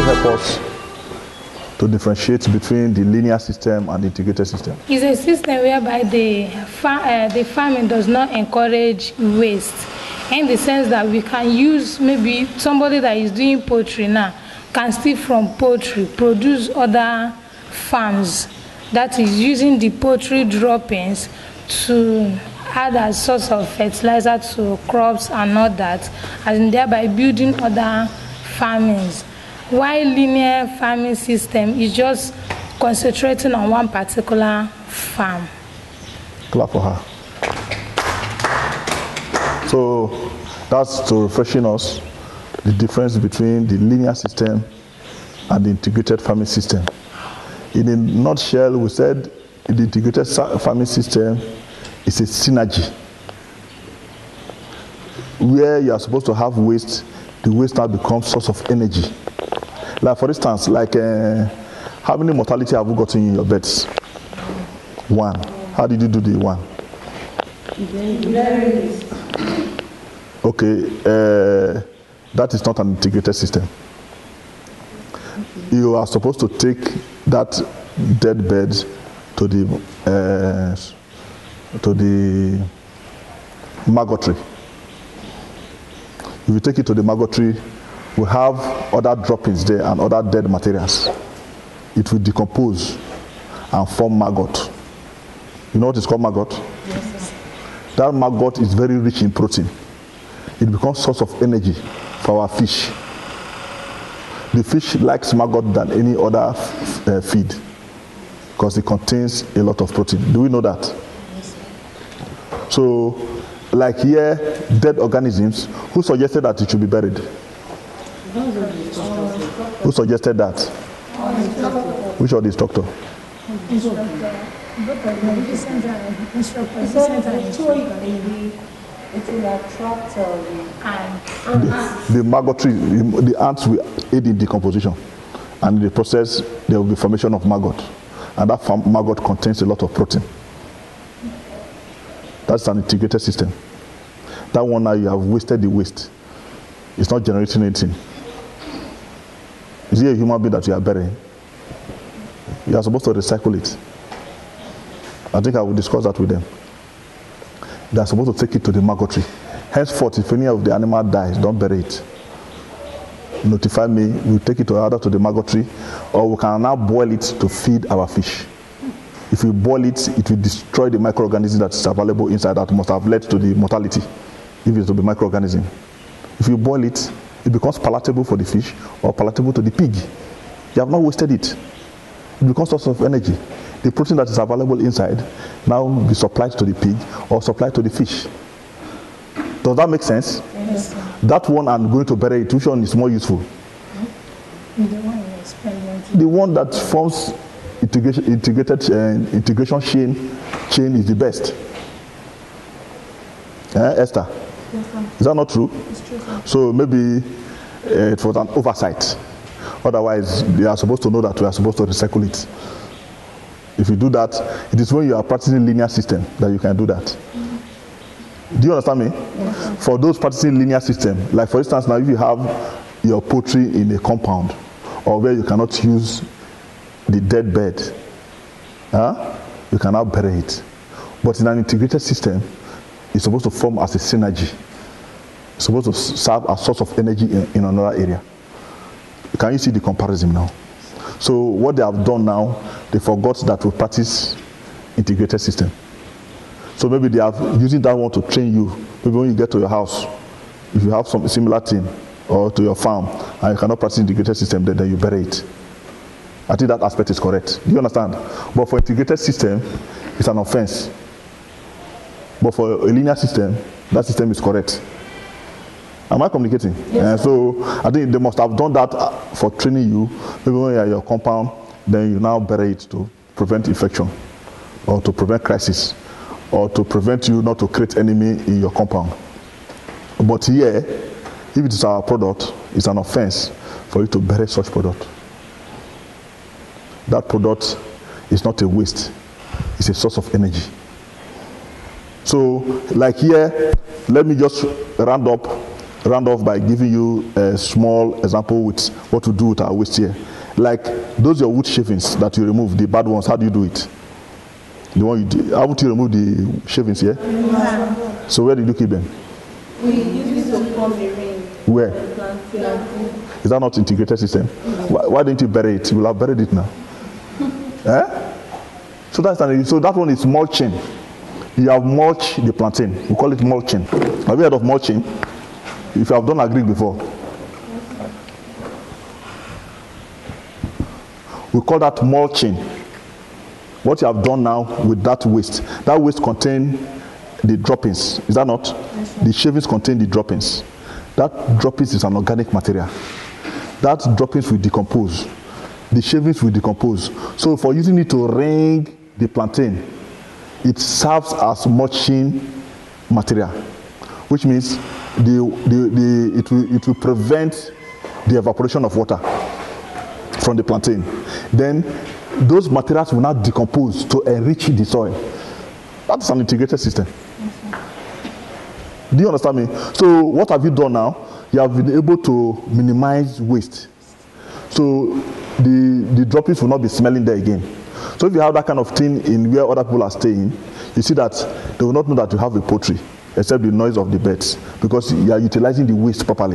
you help us to differentiate between the linear system and the integrated system? It's a system whereby the farming does not encourage waste, in the sense that we can use, maybe somebody that is doing poultry now can steal from poultry, produce other farms, that is using the poultry droppings to add as source of fertilizer to crops and all that, and thereby building other farmings. While linear farming system is just concentrating on one particular farm. Clap for her. So that's to refreshing us the difference between the linear system and the integrated farming system. In a nutshell, we said the integrated farming system is a synergy where you are supposed to have waste. The waste now becomes source of energy. Like for instance, like how many mortality have you gotten in your beds? 1. How did you do the 1? Okay, that is not an integrated system. You are supposed to take that dead bed to the magotry. If you take it to the magotry, we have other droppings there and other dead materials. It will decompose and form maggot. You know what is called maggot? Yes. That maggot is very rich in protein. It becomes source of energy for our fish. The fish likes maggot than any other feed because it contains a lot of protein. Do we know that? Yes. So, like here, dead organisms, who suggested that it should be buried? Who suggested that? Which of the instructor? It will attract the magotry. The ants will aid in decomposition, and in the process there will be formation of maggot, and that maggot contains a lot of protein. That's an integrated system. That one now you have wasted the waste. It's not generating anything. Is it a human being that you are burying? You are supposed to recycle it. I think I will discuss that with them. They are supposed to take it to the magotry. Henceforth, if any of the animal dies, don't bury it. Notify me, we'll take it either to the magotry, or we can now boil it to feed our fish. If we boil it, it will destroy the microorganism that is available inside that must have led to the mortality, if it's to be microorganism. If you boil it, it becomes palatable for the fish or palatable to the pig. You have not wasted it. It becomes source of energy. The protein that is available inside now be supplied to the pig or supplied to the fish. Does that make sense? Yes. That one I'm going to bury it. Which one is more useful? The one that forms integration chain is the best. Esther? Yes, is that not true? It's true, sir. So maybe it was an oversight. Otherwise, they are supposed to know that we are supposed to recycle it. If you do that, it is when you are practicing linear system that you can do that. Mm-hmm. Do you understand me? Yes. For those practicing linear system, like for instance, now if you have your poultry in a compound or where you cannot use the dead bed, you cannot bury it. But in an integrated system, it's supposed to form as a synergy. It's supposed to serve as source of energy in another area. Can you see the comparison now? So what they have done now, they forgot that we practice integrated system. So maybe they are using that one to train you. Maybe when you get to your house, if you have some similar thing, or to your farm, and you cannot practice integrated system, then you bury it. I think that aspect is correct. Do you understand? But for integrated system, it's an offense. But for a linear system, that system is correct. Am I communicating? Yes, so I think they must have done that for training you. Maybe when you are in your compound, then you now bury it to prevent infection, or to prevent crisis, or to prevent you not to create enemy in your compound. But here, if it is our product, it's an offense for you to bury such product. That product is not a waste, it's a source of energy. So, like here, let me just round up round off by giving you a small example with what to do with our waste here. Like those your wood shavings that you remove, the bad ones, how do you do it? The one you do, how would you remove the shavings here? Yeah? So where did you keep them? We use it to form a ring. Where? Is that not integrated system? Why didn't you bury it? You will have buried it now. Eh? So that one is mulching. You have mulched the plantain. We call it mulching. Have you heard of mulching? If you have done agric before. We call that mulching. What you have done now with that waste contains the droppings. Is that not? Yes, the shavings contain the droppings. That droppings is an organic material. That droppings will decompose. The shavings will decompose. So for using it to ring the plantain, it serves as mulching material, which means it will prevent the evaporation of water from the plantain. Then those materials will not decompose to enrich the soil. That's an integrated system. Do you understand me? So what have you done now? You have been able to minimize waste. So the droppings will not be smelling there again. So if you have that kind of thing in where other people are staying, you see that they will not know that you have a poultry, except the noise of the birds, because you are utilizing the waste properly.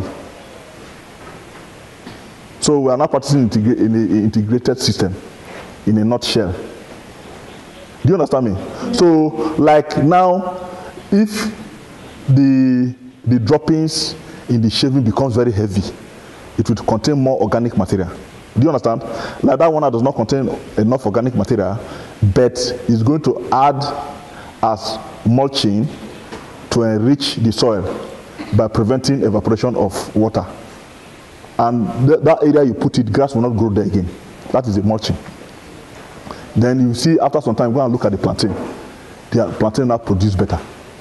So we are now practicing in an integrated system, in a nutshell. Do you understand me? So like now, if the droppings in the shaving becomes very heavy, it will contain more organic material. Do you understand? Like that one that does not contain enough organic material, but is going to add as mulching to enrich the soil by preventing evaporation of water. And that area you put it, grass will not grow there again. That is the mulching. Then you see after some time, go and look at the plantain. The plantain now produce better.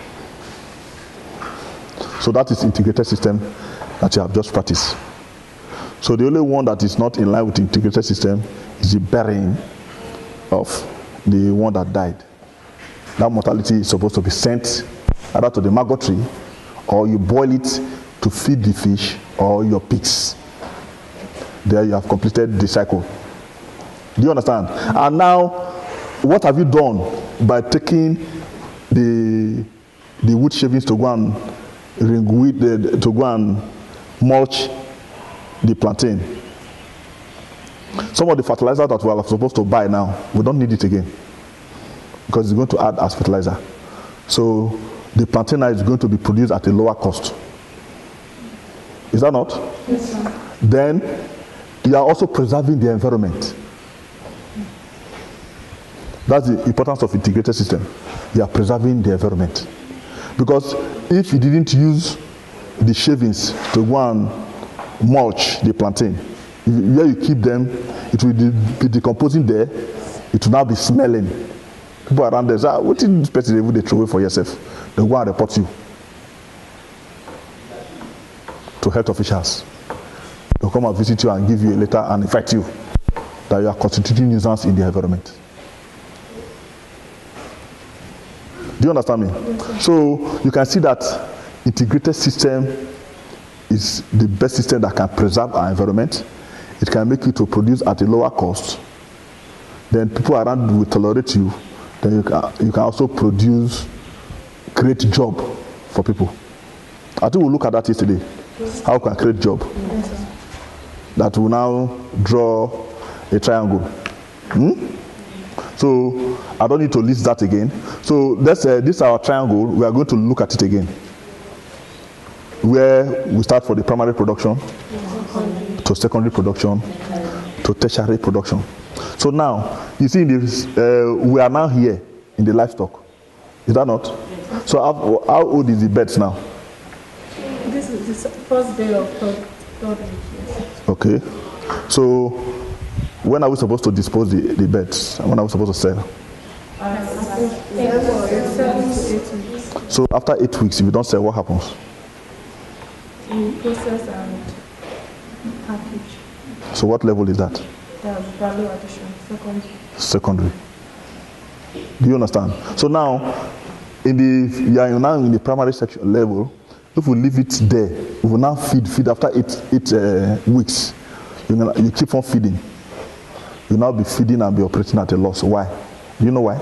So that is integrated system that you have just practiced. So the only one that is not in line with the integrated system is the burying of the one that died. That mortality is supposed to be sent either to the maggot tree, or you boil it to feed the fish or your pigs. There you have completed the cycle. Do you understand? And now, what have you done by taking the wood shavings to go and to go and mulch the plantain? Some of the fertilizer that we are supposed to buy now, we don't need it again, because it's going to add as fertilizer. So the plantain is going to be produced at a lower cost. Is that not? Yes, sir. Then you are also preserving the environment. That's the importance of integrated system. You are preserving the environment. Because if you didn't use the shavings to go and mulch the plantain, where you keep them, it will be decomposing there. It will now be smelling. People around there say, what did this person they throw away for yourself? They go and report you to health officials. They'll come and visit you and give you a letter and invite you that you are constituting nuisance in the environment. Do you understand me? Yes, so you can see that integrated system is the best system that can preserve our environment. It can make you to produce at a lower cost. Then people around will tolerate you. Then you can also produce great job for people. I think we'll look at that yesterday. Yes. How can create job? Yes. That will now draw a triangle. So I don't need to list that again. So this is our triangle. We are going to look at it again. Where we start for the primary production, to secondary production, to tertiary production. So now, you see, we are now here in the livestock. Is that not? So how old is the birds now? This is the first day of third week. Okay. So when are we supposed to dispose the birds? When are we supposed to sell? 7 to 8 weeks. So after 8 weeks, if you don't sell, what happens? We process and package. So what level is that? That's value addition, secondary. Do you understand? So now, you are now in the primary section level, If we leave it there, we will now feed after eight weeks. You keep on feeding. You'll now be feeding and be operating at a loss. Why? Do you know why?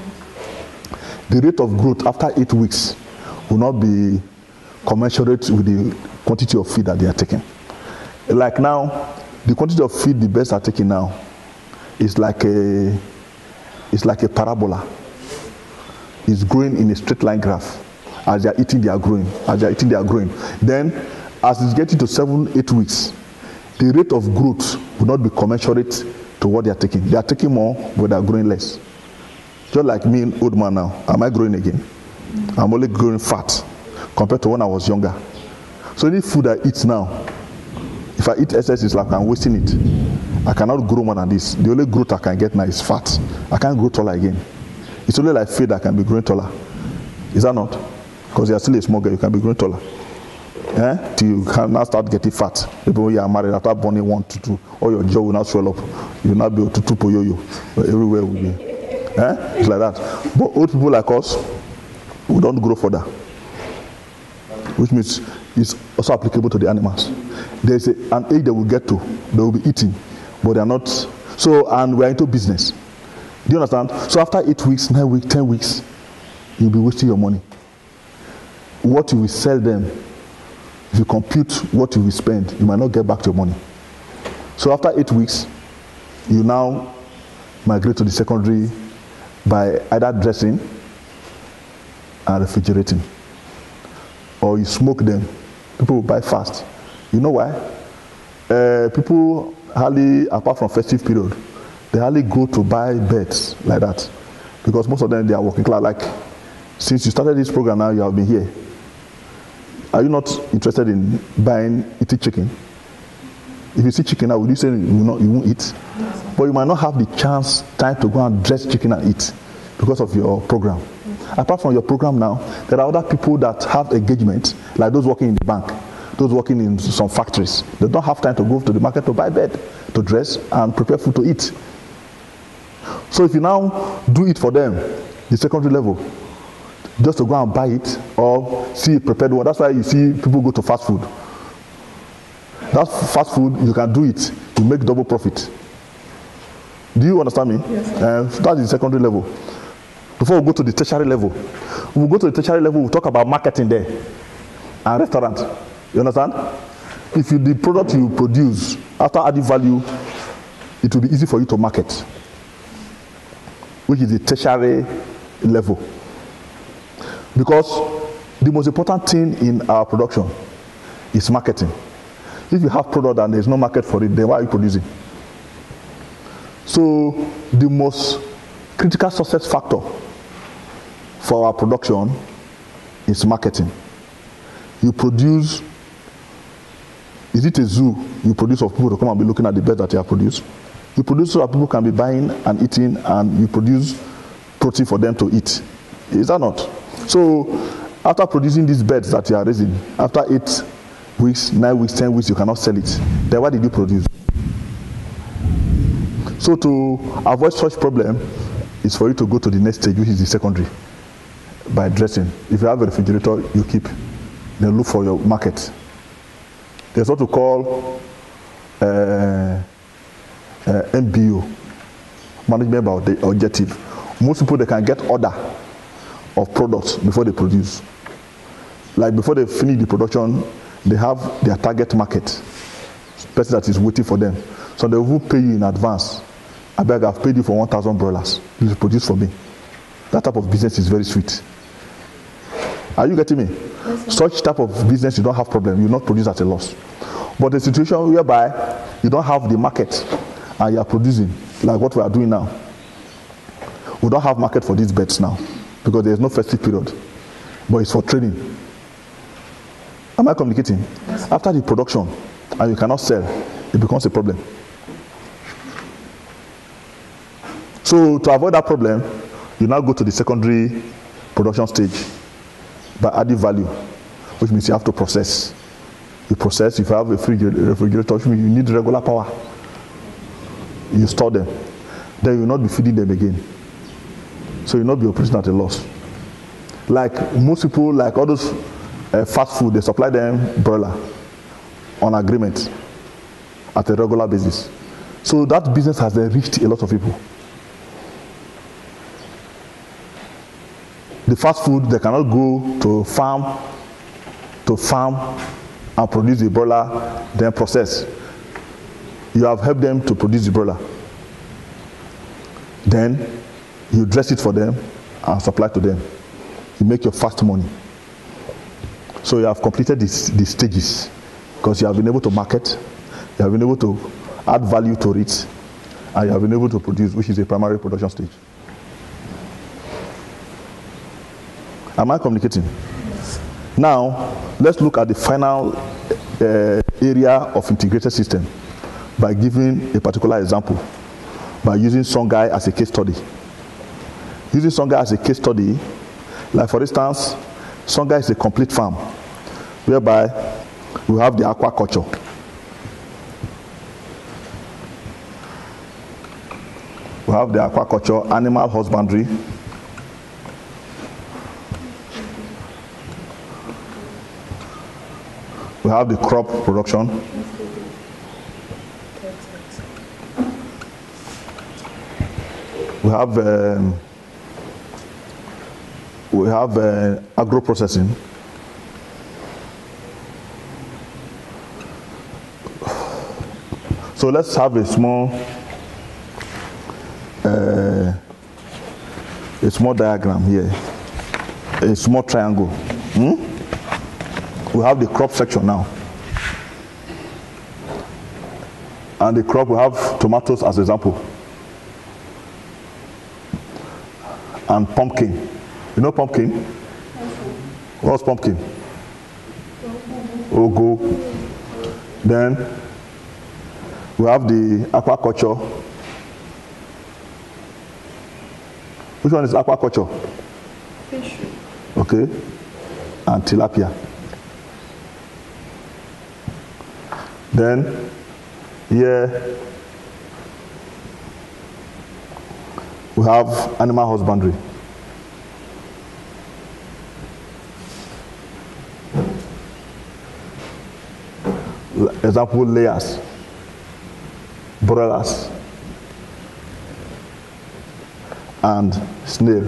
The rate of growth after 8 weeks will not be commensurate with the quantity of feed that they are taking. Like now, the quantity of feed the birds are taking now is like a parabola. It's growing in a straight line graph. As they are eating, they are growing. As they are eating, they are growing. Then, as it's getting to 7-8 weeks, the rate of growth will not be commensurate to what they are taking. They are taking more, but they are growing less. Just like me, old man now. Am I growing again? I'm only growing fat compared to when I was younger. So any food I eat now, if I eat excess, it's like I'm wasting it. I cannot grow more than this. The only growth I can get now is fat. I can't grow taller again. It's only like feed I can be growing taller. Is that not? Because you are still a small girl, you can be growing taller. Till you can now start getting fat. People when you are married, after burning 1 to 2, all your jaw will not swell up. You will not be able to tupo yo-yo. Everywhere will be. It's like that. But old people like us, we don't grow further. Which means it's also applicable to the animals. There's an age they will get to, they will be eating, but they are not. So, and we are into business. Do you understand? So after 8 weeks, 9 weeks, 10 weeks, you'll be wasting your money. What you will sell them, if you compute what you will spend, you might not get back your money. So after 8 weeks, you now migrate to the secondary by either dressing and refrigerating, or you smoke them. People will buy fast. You know why? People hardly, apart from festive period, they hardly go to buy beds like that, because most of them, they are working class. Like, since you started this program now, you have been here. Are you not interested in eating chicken? If you see chicken now, would you say you won't eat? Yes. But you might not have the time to go and dress chicken and eat because of your program. Mm-hmm. Apart from your program now, there are other people that have engagement, like those working in the bank, those working in some factories. They don't have time to go to the market to buy bed, to dress, and prepare food to eat. So if you now do it for them, the secondary level, just to go and buy it or see a prepared one. That's why you see people go to fast food. That fast food, you can do it, you make double profit. Do you understand me? Yes. That's the secondary level. Before we go to the tertiary level, when we go to the tertiary level, we'll talk about marketing there and restaurant. You understand? If the product you produce, after adding value, it will be easy for you to market, which is the tertiary level. Because the most important thing in our production is marketing. If you have product and there's no market for it, then why are you producing? So the most critical success factor for our production is marketing. You produce, is it a zoo you produce for people to come and be looking at the birds that you have produced? You produce so that people can be buying and eating, and you produce protein for them to eat. Is that not? So, after producing these birds that you are raising, after 8 weeks, 9 weeks, 10 weeks, you cannot sell it. Then what did you produce? So, to avoid such problem, is for you to go to the next stage, which is the secondary, by dressing. If you have a refrigerator, you keep. Then look for your market. There's what we call MBO, management by the objective. Most people, they can get order of products before they produce. Like before they finish the production, they have their target market, person that is waiting for them. So they will pay you in advance. I beg, I've paid you for 1,000 broilers. You produce for me. That type of business is very sweet. Are you getting me? Yes, such type of business, you don't have problem. You not produce at a loss. But the situation whereby you don't have the market and you are producing, like what we are doing now, we don't have market for these beds now, because there is no festive period, but it's for training. Am I communicating? Yes. After the production and you cannot sell, it becomes a problem. So to avoid that problem, you now go to the secondary production stage by adding value, which means you have to process. You process. If you have a refrigerator, which means you need regular power. You store them. Then you will not be feeding them again. So you will not be operating at a loss. Like most people, like all those fast food, they supply them broiler on agreement at a regular basis. So that business has enriched a lot of people. The fast food, they cannot go to farm and produce the broiler, then process. You have helped them to produce the broiler. Then you dress it for them and supply to them. You make your fast money. So you have completed these stages because you have been able to market, you have been able to add value to it, and you have been able to produce, which is a primary production stage. Am I communicating? Yes. Now, let's look at the final area of integrated system by giving a particular example, by using Songhai as a case study. Using Songhai as a case study, like for instance, Songhai is a complete farm, whereby we have the aquaculture. We have the aquaculture, animal husbandry, we have the crop production, we have agro processing, so let's have a small diagram here, a small triangle. We have the crop section now, and the crop, we have tomatoes as example, and pumpkin. You know pumpkin? What's pumpkin? Ugu. Then we have the aquaculture. Which one is aquaculture? Fish. Okay. And tilapia. Then here we have animal husbandry. Example, layers, broilers, and snail.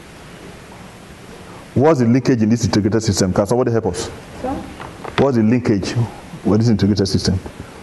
What's the linkage in this integrated system? Can somebody help us? Sure. What's the linkage with this integrated system?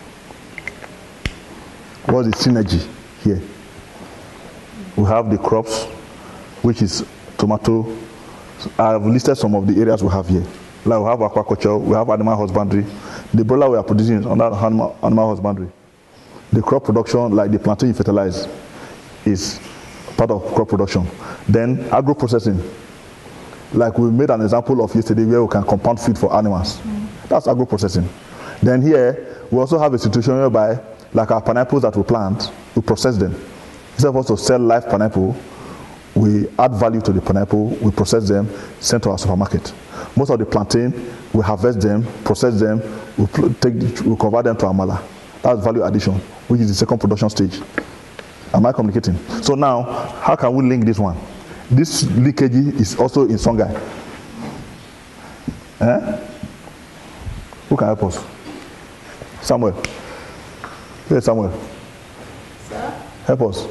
What's the synergy here? We have the crops, which is tomato. I've listed some of the areas we have here. Like we have aquaculture, we have animal husbandry. The broiler we are producing is under animal husbandry. The crop production, like the plantain you fertilize, is part of crop production. Then agro processing, like we made an example of yesterday where we can compound feed for animals. That's agro processing. Then here we also have a situation whereby, like our pineapples that we plant, we process them. Instead of us to sell live pineapple, we add value to the pineapple, we process them, send to our supermarket. Most of the plantain, we harvest them, process them, we convert them to amala. That's value addition, which is the second production stage. Am I communicating? So now, how can we link this one? This leakage is also in Songhai. Who can help us? Samuel. Hey, Samuel. Sir? Help us.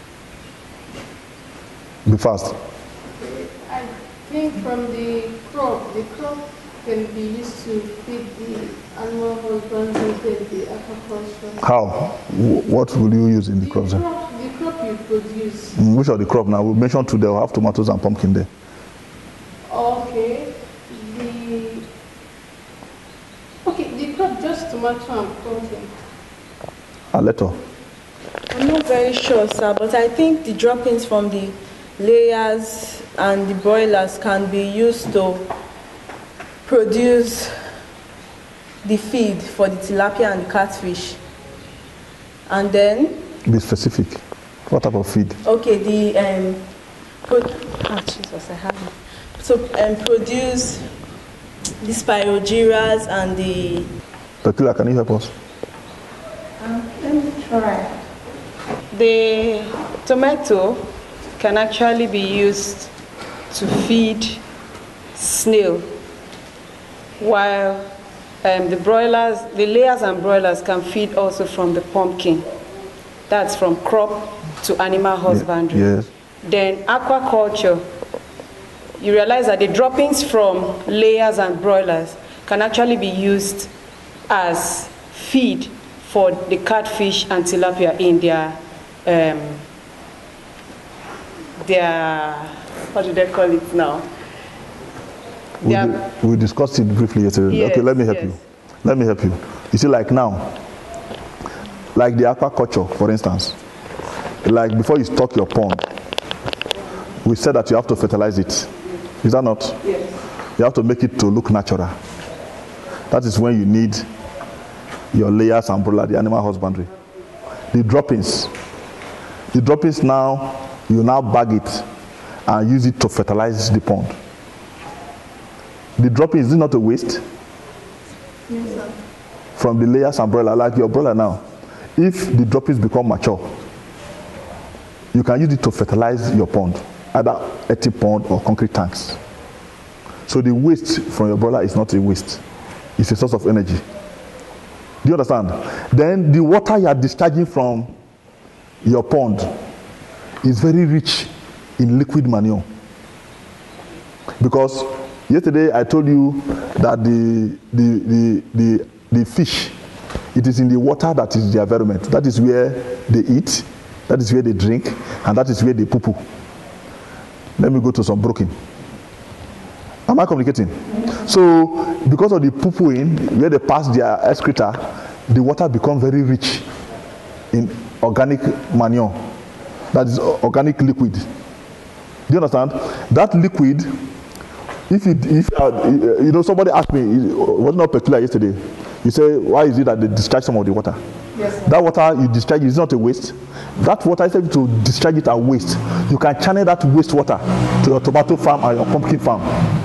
Be fast. I think from the crop can be used to feed the animal husbandry, the aquaculture. How? What will you use in the crops? The crop you produce. Which are the crop now? We mentioned two, they'll have tomatoes and pumpkin there. Okay. The crop, just tomato and pumpkin. Aleto. I'm not very sure, sir, but I think the droppings from the layers and the broilers can be used to produce the feed for the tilapia and the catfish. And then... Be specific. What type of feed? Okay, the... Jesus, I have it. So, produce the spirogyras and the... Pepila, can you help us? Let me try. The tomato can actually be used to feed snail. while the layers and broilers can feed also from the pumpkin. That's from crop to animal husbandry. Yes. Then aquaculture, you realize that the droppings from layers and broilers can actually be used as feed for the catfish and tilapia in their what do they call it now? We discussed it briefly yesterday. Yes, okay, let me help you. Let me help you. You see, like now, like the aquaculture, for instance, like before you stock your pond, we said that you have to fertilize it. Is that not? Yes. You have to make it to look natural. That is when you need your layers and broiler, the animal husbandry. The droppings now, you now bag it and use it to fertilize the pond. The droppings is not a waste. Yes, sir. From the layers and broiler, like your broiler now. If the droppings become mature, you can use it to fertilize your pond, either empty pond or concrete tanks. So the waste from your broiler is not a waste. It's a source of energy. Do you understand? Then the water you are discharging from your pond is very rich in liquid manure. Because yesterday I told you that the fish, it is in the water that is the environment. That is where they eat, that is where they drink, and that is where they poo-poo. Let me go to some broken. Am I communicating? So because of the poo-pooing, where they pass their excreta, the water becomes very rich in organic manure. That is organic liquid. Do you understand? That liquid, if you know, somebody asked me, it was not peculiar yesterday. You say, why is it that they discharge some of the water? Yes, sir. That water you discharge is not a waste. That water, instead to discharge it as waste, you can channel that wastewater to your tomato farm and your pumpkin farm.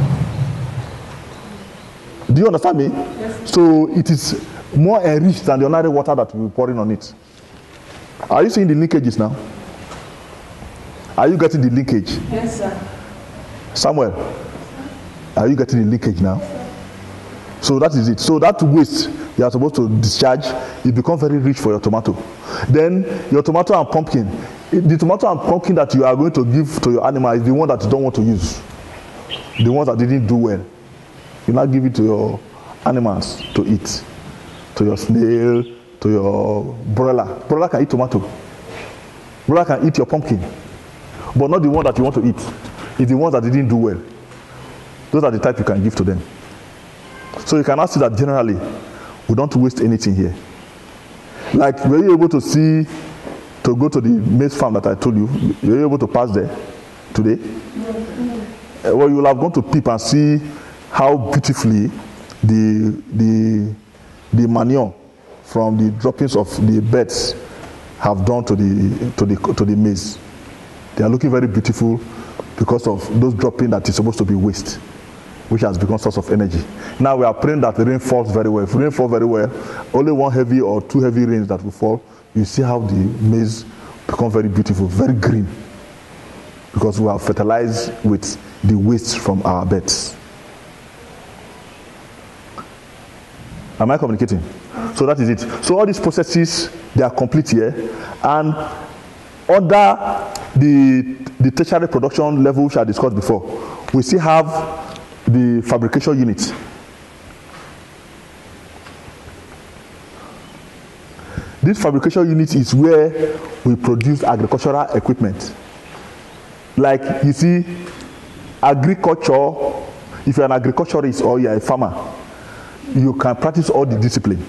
Do you understand me? Yes. So it is more enriched than the ordinary water that we are pouring on it. Are you seeing the linkages now? Are you getting the linkage? Yes, sir. Samuel, are you getting the linkage now? So that is it. So that waste you are supposed to discharge, it becomes very rich for your tomato. Then your tomato and pumpkin, the tomato and pumpkin that you are going to give to your animal is the one that you don't want to use. The ones that didn't do well. You now give it to your animals to eat. To your snail, to your broiler. Broiler can eat tomato. Broiler can eat your pumpkin. But not the one that you want to eat. It's the ones that didn't do well. Those are the type you can give to them. So you can now see that generally, we don't waste anything here. Like, were you able to see, to go to the maize farm that I told you? Were you able to pass there today? Well, you will have gone to peep and see how beautifully the manure from the droppings of the birds have done to the maize. They are looking very beautiful because of those droppings that is supposed to be waste, which has become source of energy. Now we are praying that the rain falls very well. If rain falls very well, only one heavy or two heavy rains that will fall, you see how the maize become very beautiful, very green, because we have fertilized with the waste from our beds. Am I communicating? So that is it. So all these processes, they are complete here, and under the tertiary production level which I discussed before, we still have the fabrication unit. This fabrication unit is where we produce agricultural equipment. Like you see, agriculture, if you're an agriculturist or you're a farmer, you can practice all the discipline.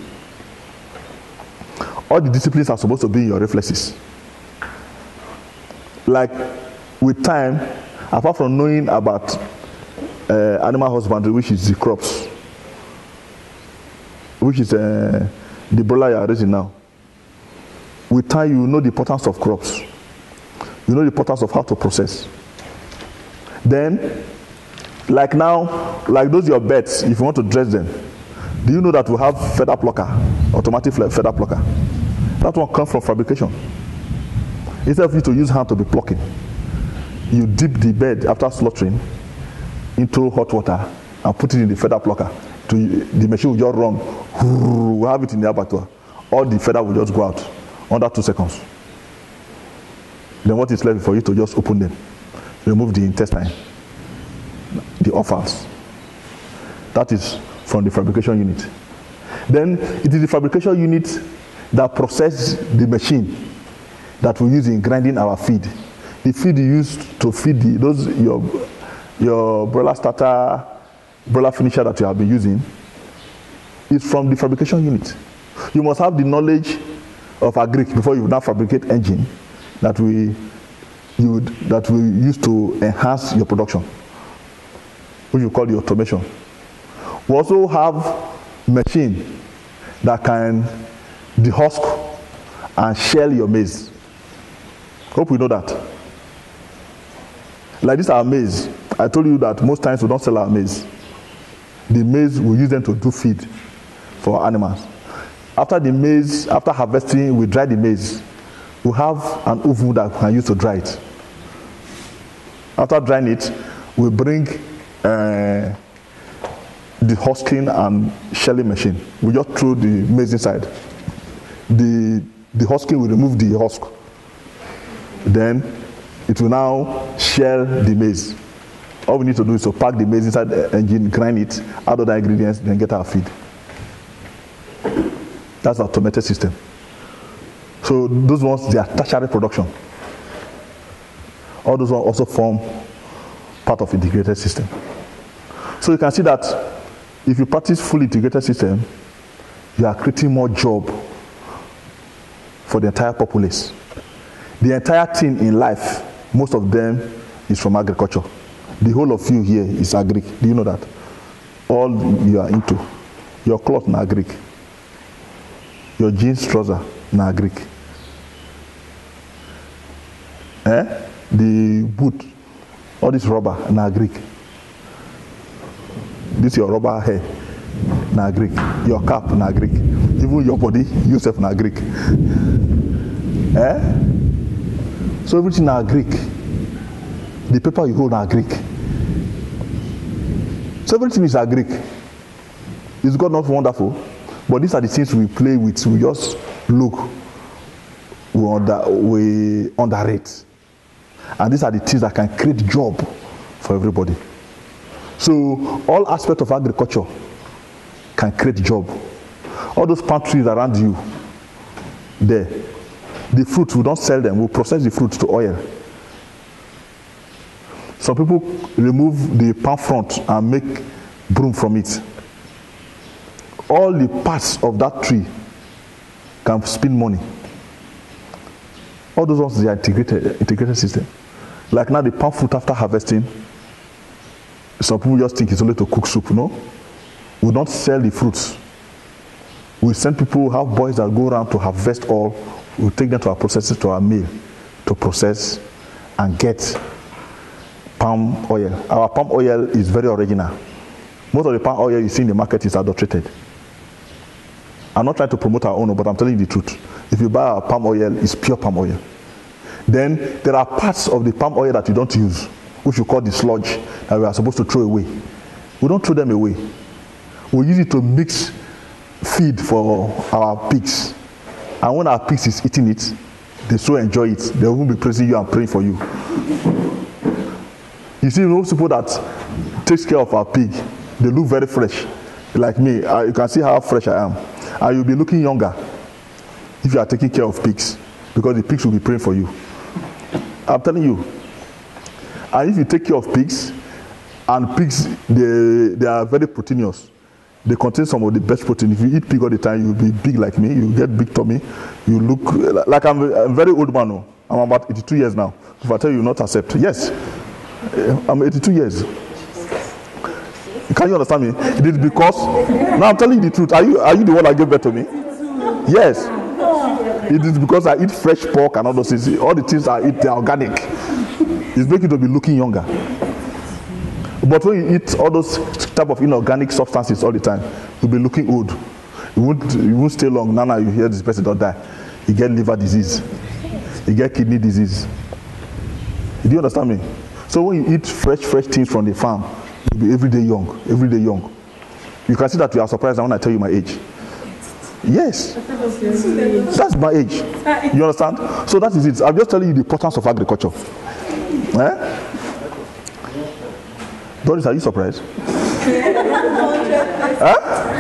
All the disciplines are supposed to be in your reflexes. Like with time, apart from knowing about animal husbandry, which is the crops, which is the broiler you are raising now, with time you know the importance of crops. You know the importance of how to process. Then, like now, like those your beds, if you want to dress them, do you know that we have feather plucker, automatic feather plucker? That one comes from fabrication. Instead of you to use hand to be plucking, you dip the bed after slaughtering into hot water and put it in the feather plucker. the machine will just run. We'll have it in the abattoir. All the feather will just go out under 2 seconds. Then what is left for you to just open them, remove the intestine, the offals. That is from the fabrication unit. Then it is the fabrication unit that processes the machine that we use in grinding our feed. The feed you use to feed your broiler starter, broiler finisher that you have been using is from the fabrication unit. You must have the knowledge of agric before you now fabricate engine that we use to enhance your production, which you call the automation. We also have machine that can dehusk and shell your maize. Hope we know that. Like this, our maize. I told you that most times we don't sell our maize. The maize, we use them to do feed for animals. After harvesting, we dry the maize. We have an oven that we can use to dry it. After drying it, we bring the husking and shelling machine. We just throw the maize inside. The husking will remove the husk. Then it will now shell the maize. All we need to do is to pack the maize inside the engine, grind it, add other ingredients, then get our feed. That's the automated system. So those ones, they are tertiary production. All those ones also form part of integrated system. So you can see that if you practice fully integrated system, you are creating more job for the entire populace. The entire thing in life, most of them is from agriculture. The whole of you here is agric. Do you know that? All you are into. Your cloth na agric. Your jeans trouser na agric. The boot, all this rubber na agric. This your rubber hair na agric. Your cap na agric. Even your body, yourself na agric. So everything na agric. The paper you hold na agric. So everything is agric. Is God not wonderful? But these are the things we play with. We just look. We underrate. And these are the things that can create job for everybody. So all aspects of agriculture can create job. All those palm trees around you, there, the fruit, we don't sell them. We process the fruit to oil. Some people remove the palm front and make broom from it. All the parts of that tree can spin money. All those ones, they are integrated system. Like now the palm fruit after harvesting, some people just think it's only to cook soup, no? We don't sell the fruits. We send people, have boys that go around to harvest all. We take them to our processors, to our mill, to process and get palm oil. Our palm oil is very original. Most of the palm oil you see in the market is adulterated. I'm not trying to promote our own, but I'm telling you the truth. If you buy our palm oil, it's pure palm oil. Then there are parts of the palm oil that you don't use, which you call the sludge, that we are supposed to throw away. We don't throw them away. We use it to mix feed for our pigs. And when our pigs is eating it, they so enjoy it. They won't be praising you and praying for you. You see, most people that takes care of our pig, they look very fresh. Like me, you can see how fresh I am. And you'll be looking younger if you are taking care of pigs, because the pigs will be praying for you. I'm telling you. And if you take care of pigs, and pigs, they are very proteinous. They contain some of the best protein. If you eat pig all the time, you'll be big like me. You get big tummy. You look like I'm a very old man now. I'm about 82 years now. If I tell you, you not accept. Yes, I'm 82 years. Can you understand me? It is because, now I'm telling you the truth. Are you the one that gave birth to me? Yes. It is because I eat fresh pork and all those things. All the things I eat, they're organic. It's making you to be looking younger. But when you eat all those type of inorganic substances all the time, you'll be looking old. You won't stay long. Now you hear this person don't die. You get liver disease. You get kidney disease. Do you understand me? So when you eat fresh things from the farm, you'll be every day young. You can see that you are surprised when I tell you my age. Yes. That's my age. You understand? So that is it. I'm just telling you the importance of agriculture. Doris, are you surprised? Huh?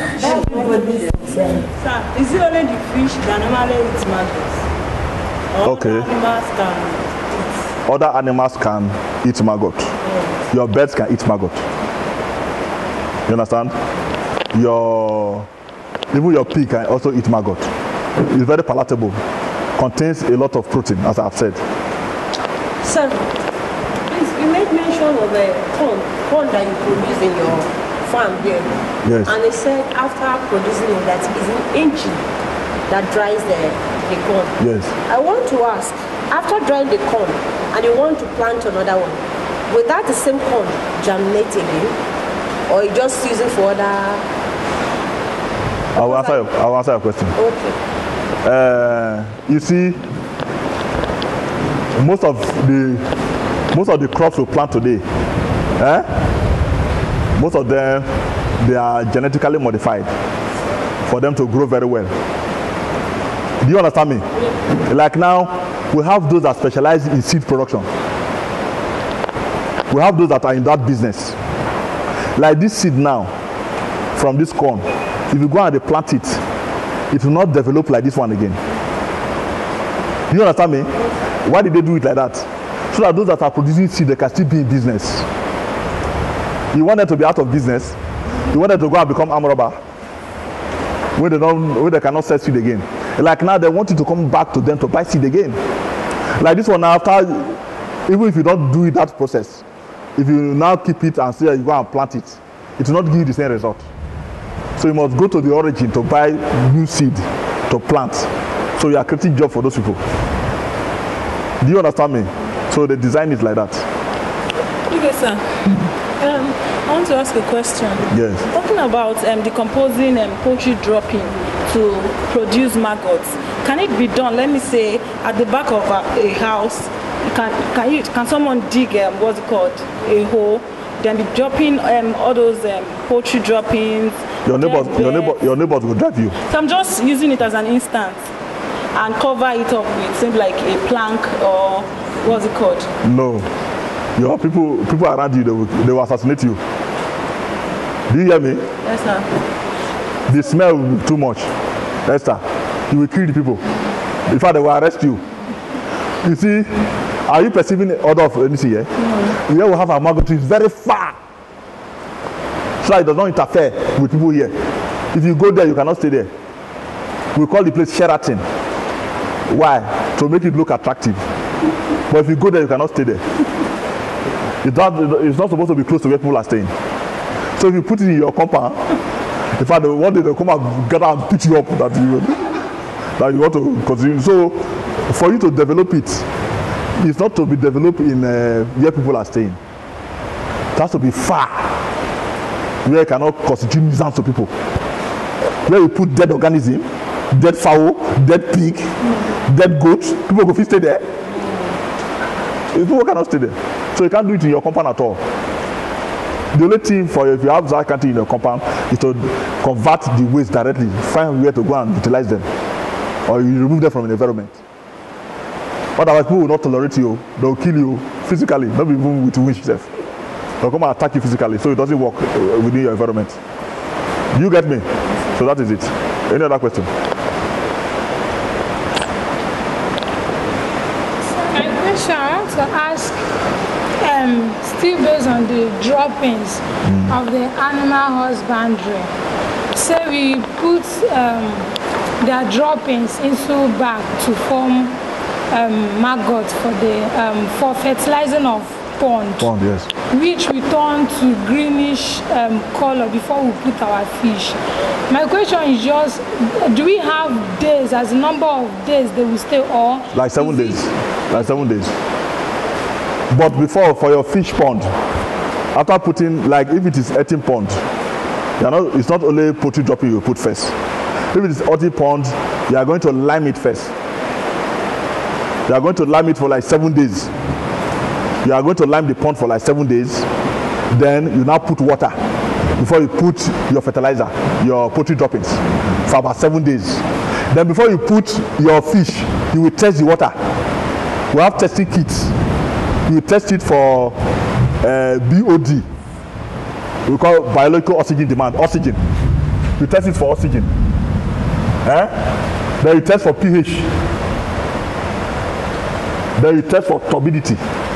Sir, is it only the fish that normally eat maggots? Okay. Other animals can eat maggot. Yes. Your birds can eat maggot. You understand? Even your pig can also eat maggot. It's very palatable. Contains a lot of protein, as I've said. Sir, please, you made mention of a corn that you produce in your farm there. Yes. And they said after producing it, that is an engine that dries the corn. Yes. I want to ask, after drying the corn and you want to plant another one, will that the same corn germinate again? Or you just use it for other? I'll answer your question. Okay. You see, most of the crops we plant today, most of them, they are genetically modified for them to grow very well. Do you understand me? Like now, we have those that specialize in seed production. We have those that are in that business. Like this seed now, from this corn, if you go and plant it, it will not develop like this one again. Do you understand me? Why did they do it like that? So that those that are producing seed, they can still be in business. You want them to be out of business? You want them to go and become arm robber? When they cannot sell seed again. Like now, they want you to come back to them to buy seed again. Like this one now, after, even if you don't do it that process, if you now keep it and say you go and plant it, it will not give you the same result. So you must go to the origin to buy new seed to plant. So you are creating job for those people. Do you understand me? So they design it like that. Okay, sir. I want to ask a question. Yes. Talking about decomposing poultry dropping to produce maggots, can it be done? Let me say at the back of a house. Can someone dig what's it called, a hole, then be dropping all those poultry droppings? Your neighbors will drive you. So I'm just using it as an instance and cover it up with something like a plank or what's it called? No, your people around you, they will assassinate you. Do you hear me? Yes, sir. The smell will be too much. Esther, you will kill the people. In fact, they will arrest you. You see, are you perceiving the order of anything here? No. Here we have our maggot trees very far. So it does not interfere with people here. If you go there, you cannot stay there. We call the place Sheraton. Why? To make it look attractive. But if you go there, you cannot stay there. It's not supposed to be close to where people are staying. So if you put it in your compound, in fact, one day they'll come and gather and pick you up that you want to continue. So for you to develop it, it's not to be developed in where people are staying. It has to be far, where it cannot constitute nuisance to people. Where you put dead organism, dead fowl, dead pig, dead goat, people go stay there. People cannot stay there. So you can't do it in your compound at all. The only thing for if you have that kind of thing in your compound is to convert the waste directly, find where to go and utilize them, or you remove them from the environment. Otherwise, people will not tolerate you. They will kill you physically, not even with wish itself. They'll come and attack you physically, so it doesn't work within your environment. Do you get me? So that is it. Any other question? My question, I want to ask, still based on the droppings of the animal husbandry. Say we put their droppings into bag to form maggots for fertilizing of pond. Pond, yes. Which we turn to greenish color before we put our fish. My question is just, do we have days, as a number of days they will stay, or like 7 days? Like 7 days. But before, for your fish pond, after putting, like if it is 18 pond, it's not only poultry dropping you put first. If it is 18 pond, you are going to lime it first. You are going to lime it for like 7 days. You are going to lime the pond for like 7 days. Then you now put water before you put your fertilizer, your poultry droppings, for about 7 days. Then before you put your fish, you will test the water. We have testing kits. You will test it for BOD. We call biological oxygen demand, oxygen. You test it for oxygen. Then you test for pH. Then you test for turbidity.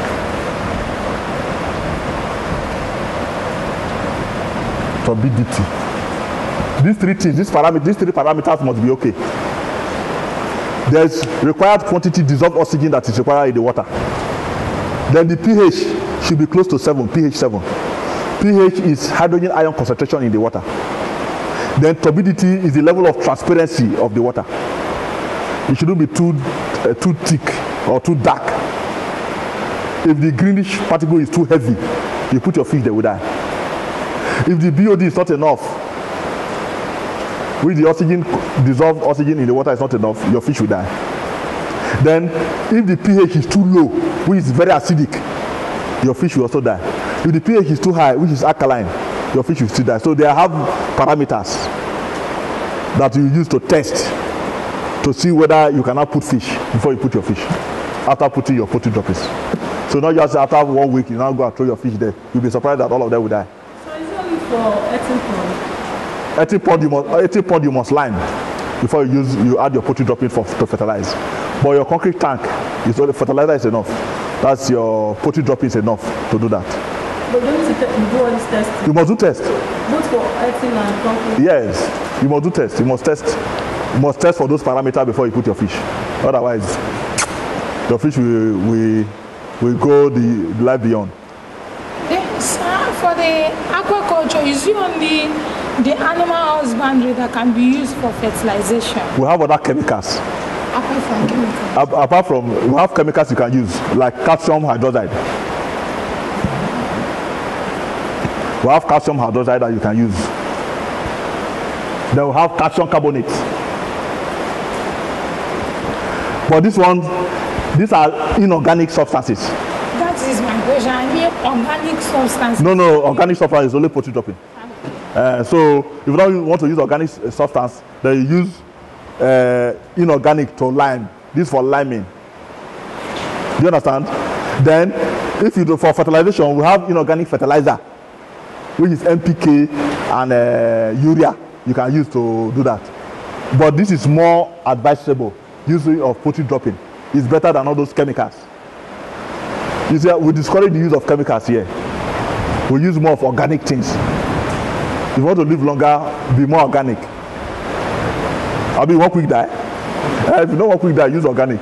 Turbidity. These three parameters must be okay. There's required quantity dissolved oxygen that is required in the water. Then the pH should be close to 7, pH 7. pH is hydrogen ion concentration in the water. Then turbidity is the level of transparency of the water. It shouldn't be too thick or too dark. If the greenish particle is too heavy, you put your fish, they will die. If the BOD is not enough, with the oxygen, dissolved oxygen in the water is not enough, your fish will die. Then, if the pH is too low, which is very acidic, your fish will also die. If the pH is too high, which is alkaline, your fish will still die. So they have parameters that you use to test to see whether you cannot put fish before you put your fish, after putting your poultry droppings. So not just after 1 week, you now go and throw your fish there. You'll be surprised that all of them will die. So it's only for 18 pond? 18 pond you must lime before you add your poultry dropping to fertilize. But your concrete tank, fertilizer is enough. That's your poultry dropping is enough to do that. But don't you do all this testing? You must do test. Both for 18 and concrete? Yes, you must do test. You must test. You must test for those parameters before you put your fish. Otherwise, your fish will go the life beyond. Yes, for the aquaculture, is it only the animal husbandry that can be used for fertilization? We have other chemicals. Apart from chemicals? Apart from, we have chemicals you can use, like calcium hydroxide. We have calcium hydroxide that you can use. Then we have calcium carbonate. But these are inorganic substances. That is my question. I mean organic substances. No, organic substance is only poultry dropping. So if you don't want to use organic substance, then you use inorganic to lime. This for liming. Do you understand? Then if you do for fertilization, we have inorganic fertilizer, which is NPK and urea. You can use to do that. But this is more advisable. Using of poultry dropping is better than all those chemicals. You see, we discourage the use of chemicals here. We use more of organic things. If you want to live longer, be more organic. I mean, 1 quick die. If you don't want quick die, use organic.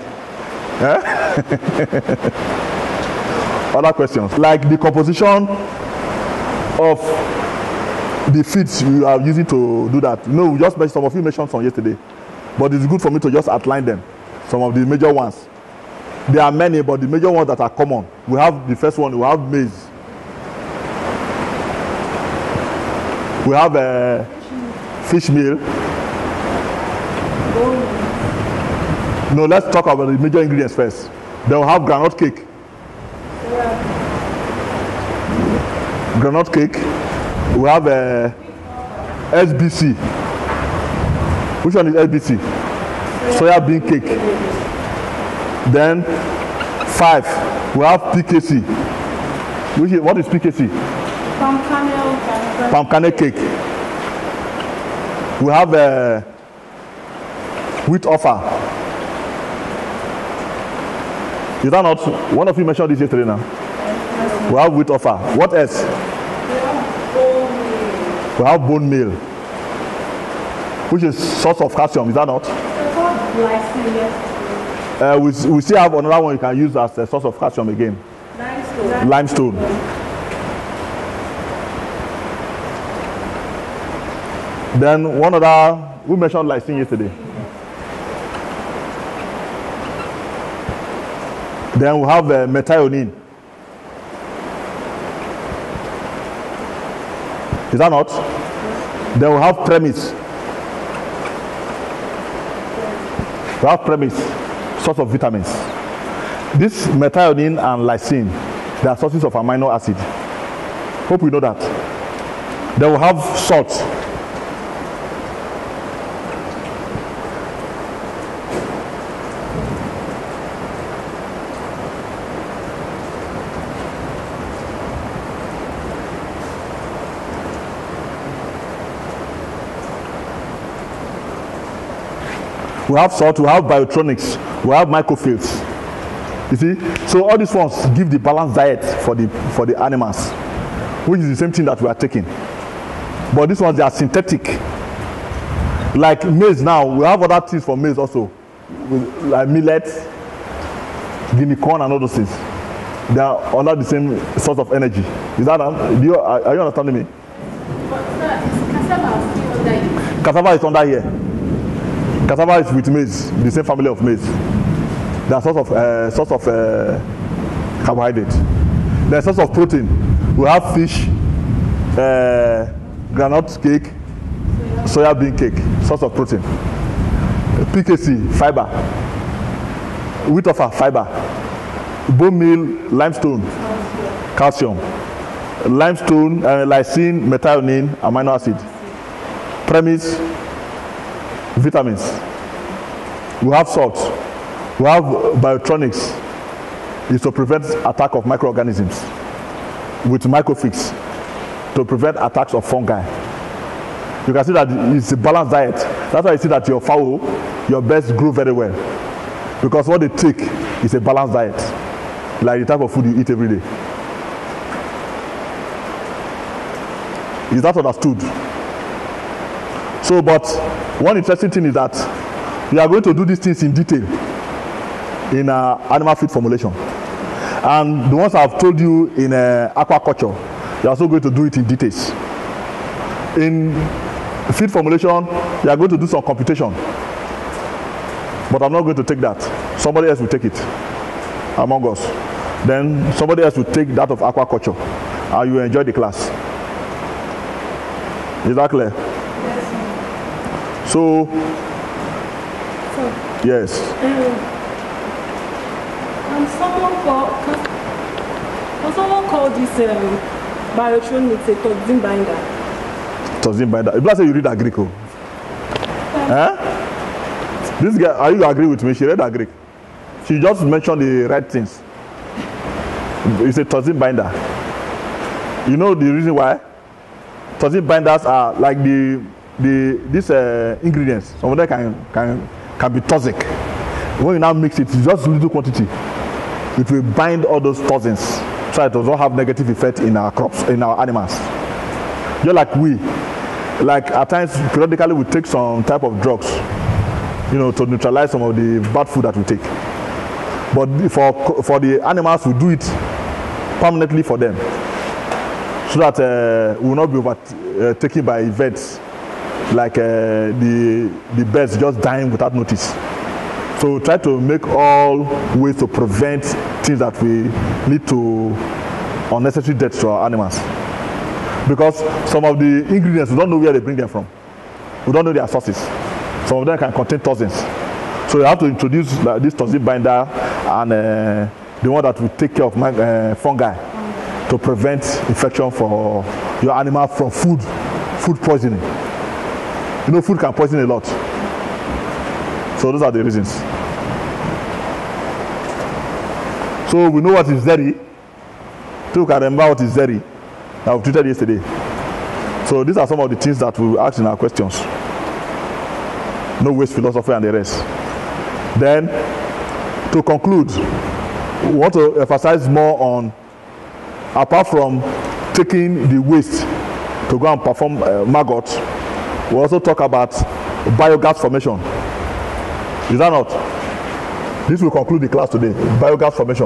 Other questions, like the composition of the feeds you are using to do that. You know, we just mentioned, some of you mentioned some yesterday. But it's good for me to just outline them, some of the major ones. There are many, but the major ones that are common. We have the first one, we have maize. We have fish meal. No, let's talk about the major ingredients first. Then we have groundnut cake. Groundnut cake. We have SBC. Which one is SBC? Soya bean cake. Then 5, we have PKC. What is PKC? Palm kernel cake. We have wheat offer. Is that not? One of you mentioned this yesterday now. We have wheat offer. What else? We have bone meal, which is source of calcium. Is that not? We still have another one you can use as a source of calcium again. Limestone. Then one other, we mentioned lysine yesterday. Then we have methionine. Is that not? Then we have premise. We have premise, source of vitamins. This methionine and lysine, they are sources of amino acid. Hope you know that. Then we have salt. We have salt, we have biotronics, we have microfields. You see, so all these ones give the balanced diet for the animals, which is the same thing that we are taking. But these ones, they are synthetic. Like maize now, we have other things for maize also, like millet, guinea corn, and all those things. They are under the same source of energy. Is that are you understanding me? But sir, is cassava still under it? Cassava is under here. Cassava is with maize, the same family of maize. They are source of carbohydrate. They are source of protein. We have fish, granite cake, soya bean cake, source of protein. PKC, fiber. Wheat offer, fiber. Bone meal, limestone, calcium. Limestone, lysine, methionine, amino acid. Premise, vitamins. We have salt. We have biotronics. Is to prevent attack of microorganisms with microfix to prevent attacks of fungi. You can see that it's a balanced diet. That's why you see that your fowl, your birds grow very well, because what they take is a balanced diet, like the type of food you eat every day. Is that understood? So, but one interesting thing is that we are going to do these things in detail in animal feed formulation. And the ones I've told you in aquaculture, you're also going to do it in details. In feed formulation, you are going to do some computation. But I'm not going to take that. Somebody else will take it among us. Then somebody else will take that of aquaculture. And you will enjoy the class. Is that clear? Yes. So yes. Can someone call this biotronics a toxin binder? Toxin binder. If I say you read Agrico, this girl, are you agree with me? She read Agric. She just mentioned the right things. It's a toxin binder. You know the reason why? Toxin binders are like these ingredients. Some of them can be toxic. When you now mix it, it's just little quantity. It will bind all those toxins, so it does not have negative effect in our crops, in our animals. Just like at times periodically we take some type of drugs, to neutralize some of the bad food that we take. But for the animals, we do it permanently for them, so that we will not be overtaken by events like the birds just dying without notice. So try to make all ways to prevent things that we lead to unnecessary death to our animals. Because some of the ingredients, we don't know where they bring them from. We don't know their sources. Some of them can contain toxins. So you have to introduce this toxin binder and the one that will take care of fungi to prevent infection for your animal from food poisoning. Food can poison a lot. So those are the reasons. So we know what is Zeri. So we can remember what is Zeri that we treated yesterday. So these are some of the things that we asked in our questions. No waste philosophy and the rest. Then, to conclude, we want to emphasize more on, apart from taking the waste to go and perform maggots, we also talk about biogas formation. Is that not? This will conclude the class today. Biogas formation.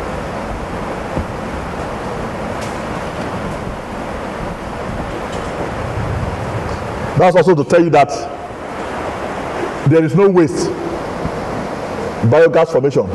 That's also to tell you that there is no waste. Biogas formation.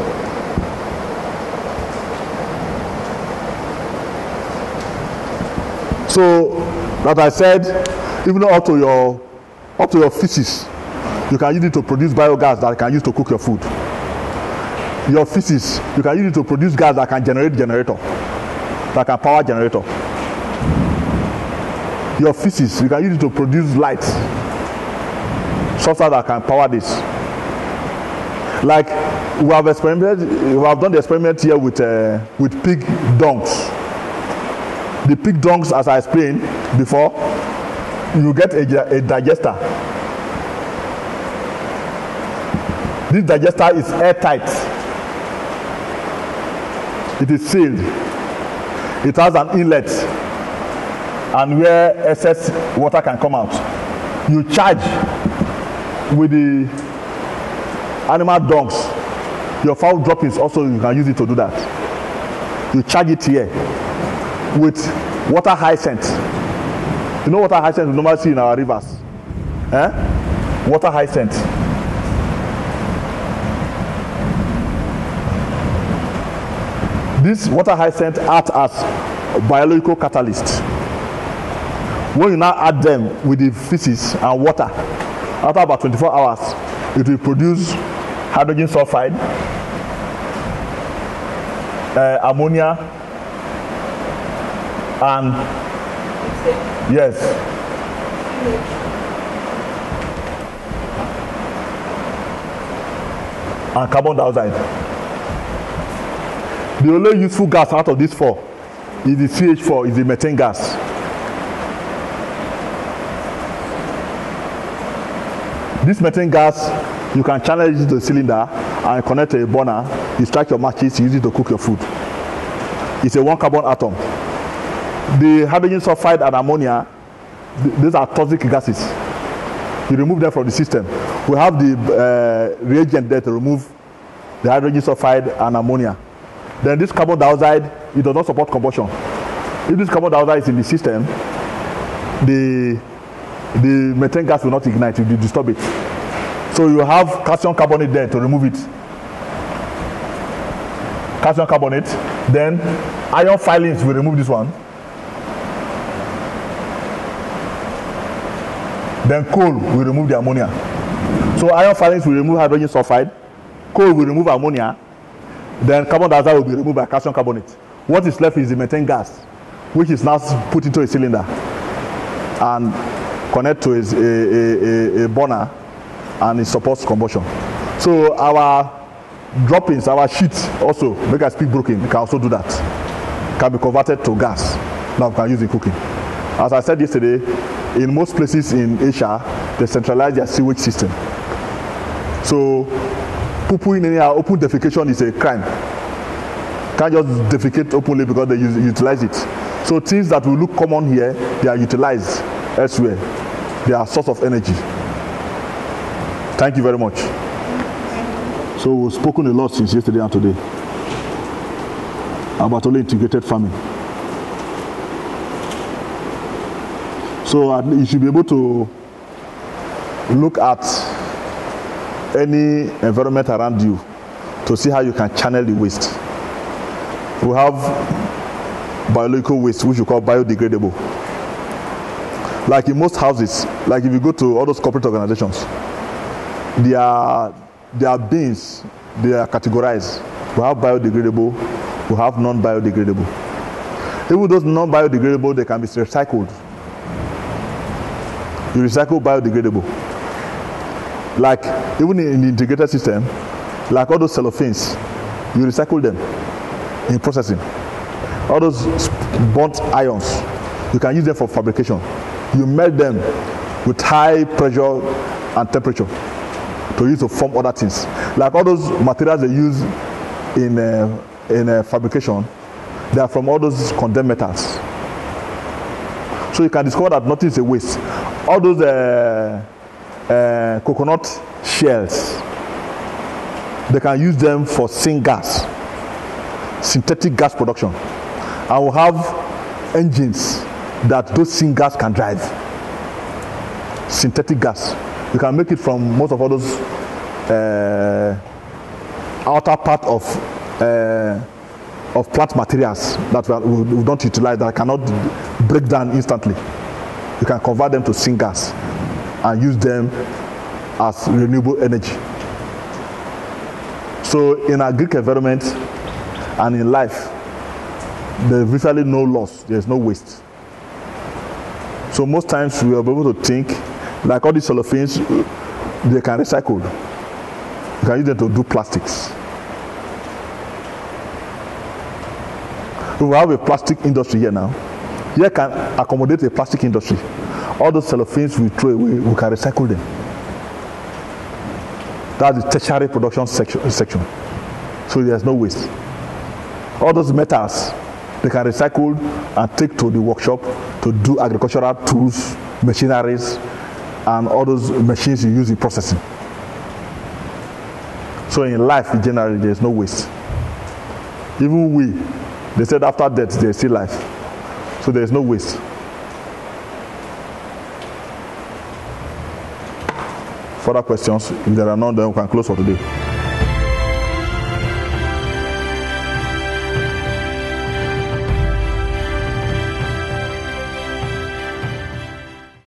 So, that I said, even up to your feces, you can use it to produce biogas that you can use to cook your food. Your feces, you can use it to produce gas that can generate generator, that can power generator. Your feces, you can use it to produce light. Substance that can power this. Like we have done the experiment here with pig dungs. The pig dungs, as I explained before, you get a digester. This digester is airtight. It is sealed. It has an inlet and where excess water can come out. You charge with the animal dungs. Your fowl droppings also, you can use it to do that. You charge it here with water hyacinth. You know water hyacinth we normally see in our rivers? Water hyacinth. This water hyacinth acts as biological catalyst. When you now add them with the feces and water, after about 24 hours, it will produce hydrogen sulfide, ammonia, and yes, and carbon dioxide. The only useful gas out of these four is the CH4, is the methane gas. This methane gas, you can channel it into the cylinder and connect to a burner. You strike your matches, you use it to cook your food. It's a one carbon atom. The hydrogen sulfide and ammonia, these are toxic gases. You remove them from the system. We have the reagent there to remove the hydrogen sulfide and ammonia. Then this carbon dioxide, it does not support combustion. If this carbon dioxide is in the system, the methane gas will not ignite, it will disturb it. So you have calcium carbonate there to remove it. Calcium carbonate, then iron filings will remove this one. Then coal will remove the ammonia. So iron filings will remove hydrogen sulfide, coal will remove ammonia, then carbon dioxide will be removed by calcium carbonate. What is left is the methane gas, which is now put into a cylinder and connect to a burner, and it supports combustion. So our droppings, our sheets also, make us speak broken, we can also do that. Can be converted to gas. Now we can use in cooking. As I said yesterday, in most places in Asia, they centralize their sewage system. So poo-pooing anyhow, open defecation is a crime. Can't just defecate openly because they utilize it. So things that will look common here, they are utilized elsewhere. They are a source of energy. Thank you very much. So we've spoken a lot since yesterday and today about only integrated farming. So you should be able to look at any environment around you to see how you can channel the waste. We have biological waste, which we call biodegradable. Like in most houses, like if you go to all those corporate organizations, their bins, they are categorized. We have biodegradable, we have non-biodegradable. Even those non-biodegradable, they can be recycled. You recycle biodegradable. Like even in the integrated system, like all those cellophanes, you recycle them in processing. All those burnt ions, you can use them for fabrication. You melt them with high pressure and temperature to use to form other things. Like all those materials they use in fabrication, they are from all those condensed metals. So you can discover that nothing is a waste. All those coconut shells, they can use them for syngas, synthetic gas production. And we'll have engines that those syngas can drive. Synthetic gas. You can make it from most of all those outer part of plant materials that we don't utilize, that cannot break down instantly. You can convert them to syngas and use them as renewable energy. So in our Greek environment and in life, there's virtually no loss, there's no waste. So most times we are able to think, like all these cellophanes, they can recycle. You can use them to do plastics. We have a plastic industry here now. Here can accommodate a plastic industry. All those cellophanes we throw away, we can recycle them. That's the tertiary production section. So there's no waste. All those metals, they can recycle and take to the workshop to do agricultural tools, machineries, and all those machines you use in processing. So in life, in general, there's no waste. Even they said after death, there's still life. So there's no waste. Further questions? If there are none, then we can close for today.